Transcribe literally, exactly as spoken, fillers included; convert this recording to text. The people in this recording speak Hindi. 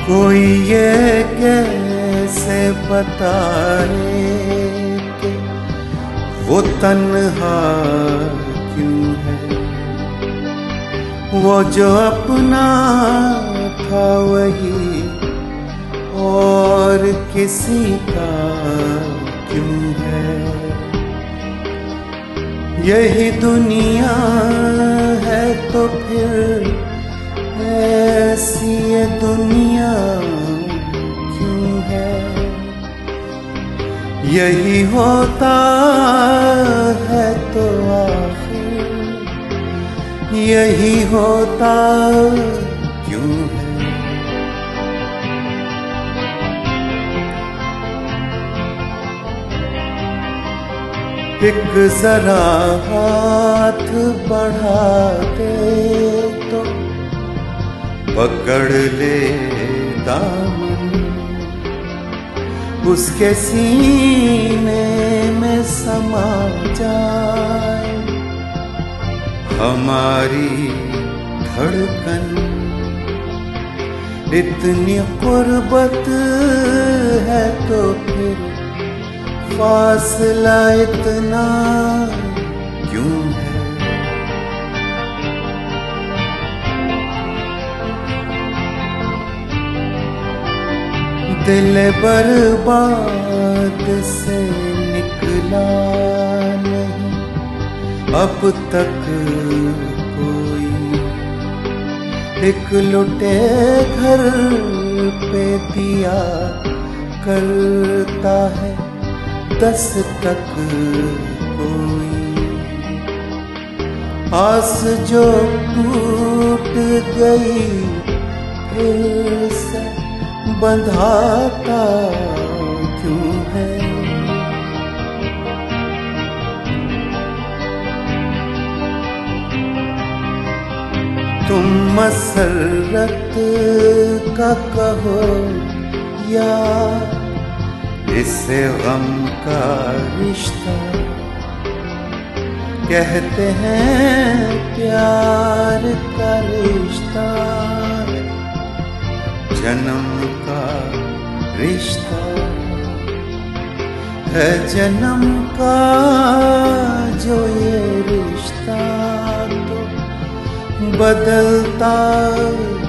कोई ये कैसे बताए कि वो तन्हा क्यों है। वो जो अपना था वही और किसी का क्यों है। यही दुनिया है तो फिर ऐसी ये दुनिया क्यों है। यही होता है तो आखिर यही होता क्यों है। एक जरा हाथ बढ़ा दे तो पकड़ ले दामन, उसके सीने में समा जाए हमारी धड़कन। इतनी कुर्बत है तो फिर फासला इतना क्यों है। दिल बर्बाद से निकला नहीं अब तक कोई। एक लुटे घर पे दिया करता है दस तक कोई। आस जो टूट गई फिर से बंधाता क्यों है। तुम मसरत का कहो या इसे गम का रिश्ता। कहते हैं प्यार का रिश्ता जन्म का रिश्ता है। जन्म का जो ये रिश्ता तो बदलता